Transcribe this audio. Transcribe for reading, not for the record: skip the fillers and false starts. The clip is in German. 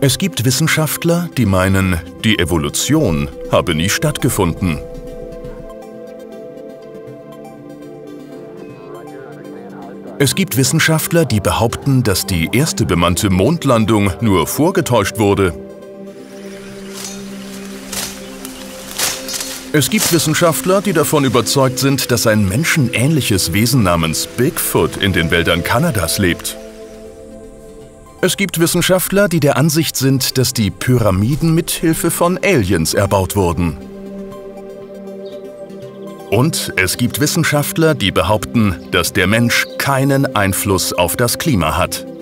Es gibt Wissenschaftler, die meinen, die Evolution habe nie stattgefunden. Es gibt Wissenschaftler, die behaupten, dass die erste bemannte Mondlandung nur vorgetäuscht wurde. Es gibt Wissenschaftler, die davon überzeugt sind, dass ein menschenähnliches Wesen namens Bigfoot in den Wäldern Kanadas lebt. Es gibt Wissenschaftler, die der Ansicht sind, dass die Pyramiden mit Hilfe von Aliens erbaut wurden. Und es gibt Wissenschaftler, die behaupten, dass der Mensch keinen Einfluss auf das Klima hat.